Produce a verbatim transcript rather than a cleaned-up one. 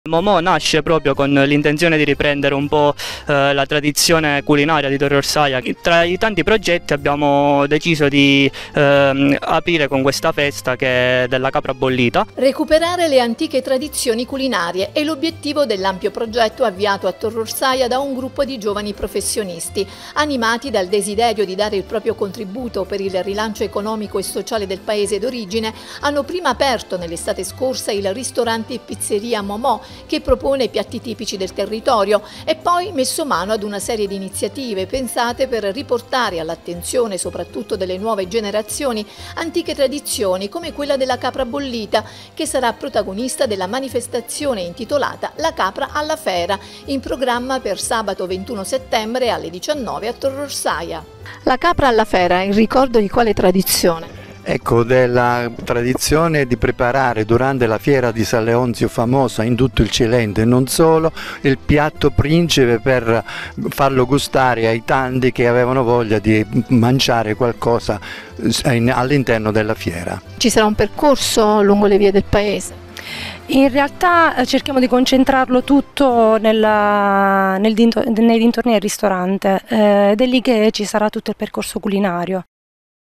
Momò nasce proprio con l'intenzione di riprendere un po' eh, la tradizione culinaria di Torre Orsaia. Tra i tanti progetti abbiamo deciso di eh, aprire con questa festa che è della capra bollita. Recuperare le antiche tradizioni culinarie è l'obiettivo dell'ampio progetto avviato a Torre Orsaia da un gruppo di giovani professionisti, animati dal desiderio di dare il proprio contributo per il rilancio economico e sociale del paese d'origine. Hanno prima aperto nell'estate scorsa il ristorante e pizzeria Momò, che propone piatti tipici del territorio, e poi messo mano ad una serie di iniziative pensate per riportare all'attenzione soprattutto delle nuove generazioni antiche tradizioni come quella della capra bollita, che sarà protagonista della manifestazione intitolata La capra alla Fera, in programma per sabato ventuno settembre alle diciannove a Torre Orsaia. La capra alla Fera è il ricordo di quale tradizione? Ecco, della tradizione di preparare durante la fiera di San Leonzio, famosa in tutto il Cilento e non solo, il piatto principe per farlo gustare ai tanti che avevano voglia di mangiare qualcosa all'interno della fiera. Ci sarà un percorso lungo le vie del paese? In realtà cerchiamo di concentrarlo tutto nella, nel dintor- nei dintorni del ristorante eh, ed è lì che ci sarà tutto il percorso culinario.